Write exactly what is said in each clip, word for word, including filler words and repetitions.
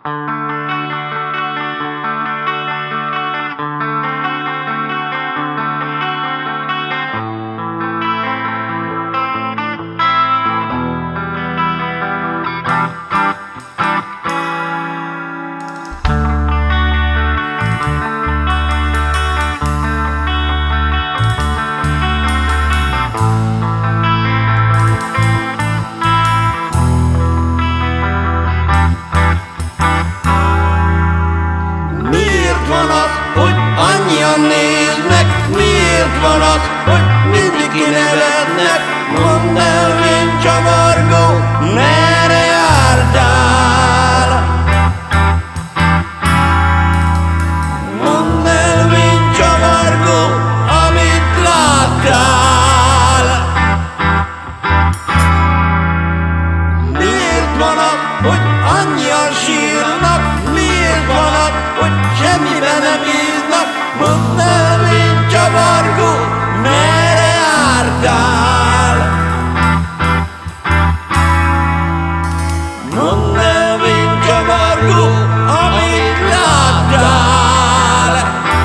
Néznek, miért van az, hogy mindig kinevetnek? Mondd el, én csavargó, merre jártál? Mondd el, én csavargó, amit láttál? Miért van az, hogy annyian sírnak? Miért van az, hogy semmiben nem bíznak? Mondd el, én csavargó, merre jártál? Mondd el, én csavargó, amit láttál?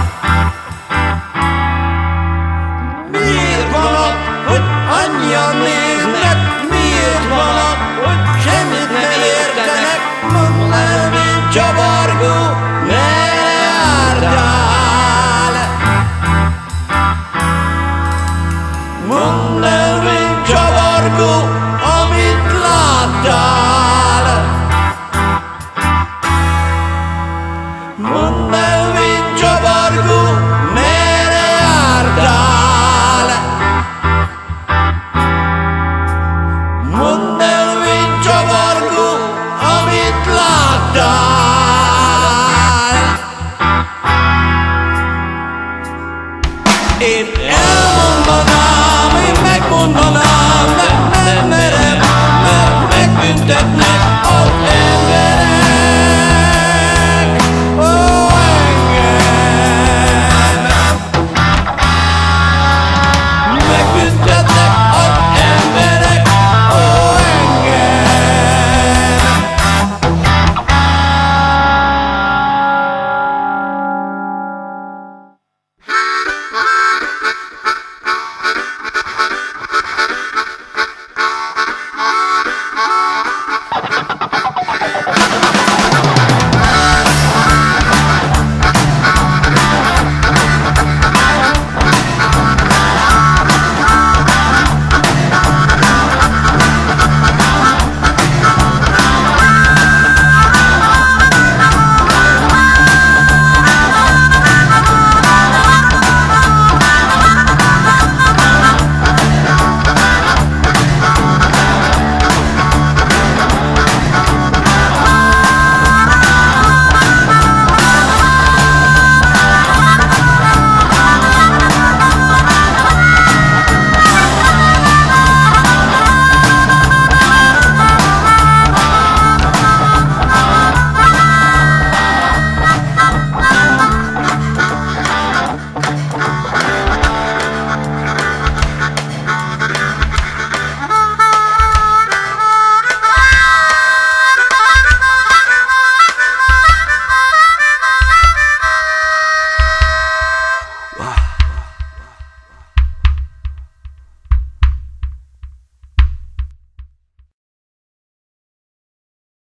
Miért van az, hogy annyian néznek? Miért van az, hogy semmit nem értenek? Mondd el, én csavargó,